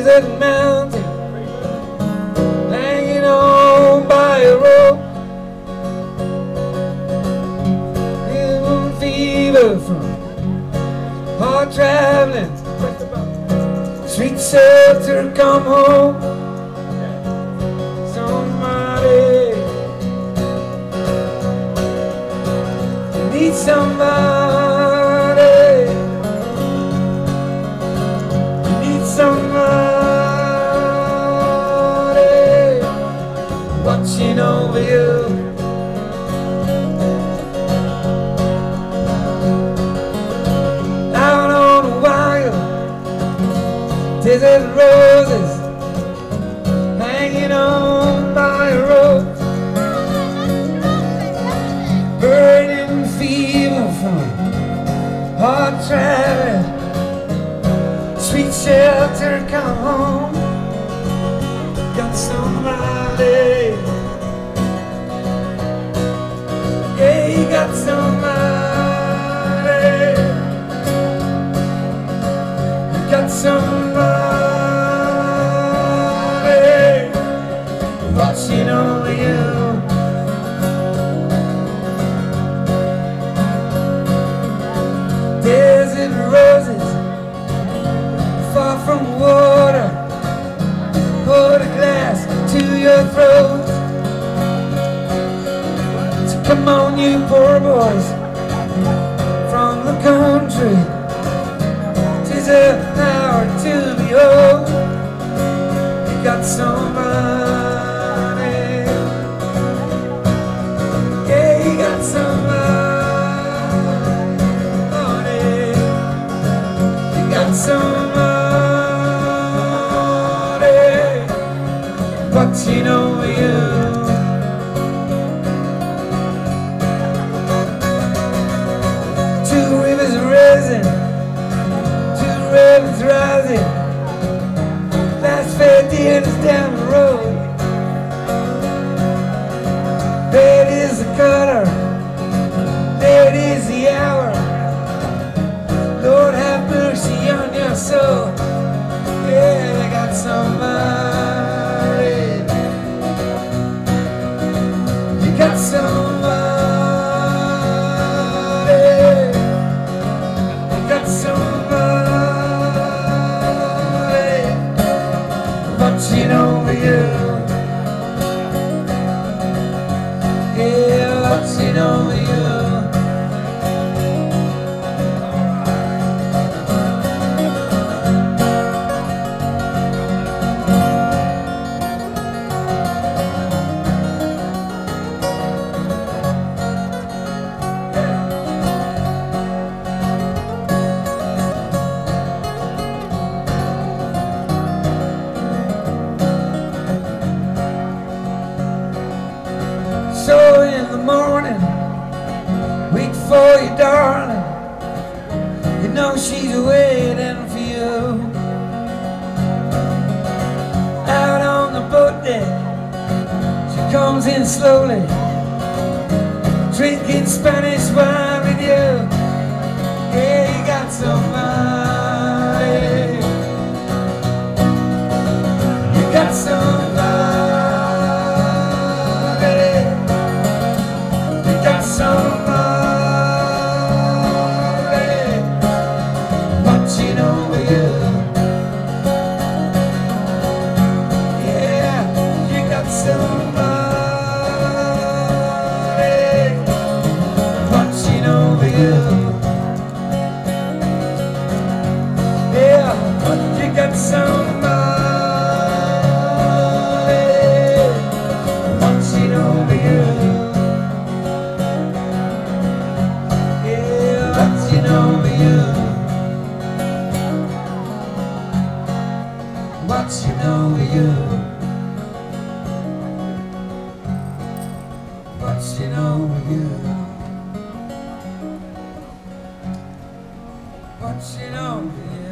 desert mountain, hanging on by a rope. Feeling fever from hard traveling, sweet shelter, come home. Somebody, you need somebody, you need somebody watching over you. Out on the wild desert roses, hanging on by a rope. Burning fever from hard travel, sweet shelter, come home. Got somebody, yeah, you got somebody, you got somebody watching over you. Desert roses, far from water, put a glass to your throat. So come on, you poor boys from the country, 'tis an hour to be old. You got somebody, yeah, you got somebody, you got somebody watching over you. Two rivers rising, two rivers rising, last fair deal is down the road. That is the color, that is the hour. Lord have mercy on your soul. Yeah, I got somebody, you got somebody, you got somebody watching over you. Yeah, watching over you. So in the morning, wait for you, darling. You know she's waiting for you. Out on the boat deck, she comes in slowly, drinking Spanish wine with you. Yeah, you got somebody, you got somebody, somebody watching over you. Yeah, you got somebody watching over you. Yeah, you got somebody watching over you. Watching over you, watching over you, watching over you, watching over you.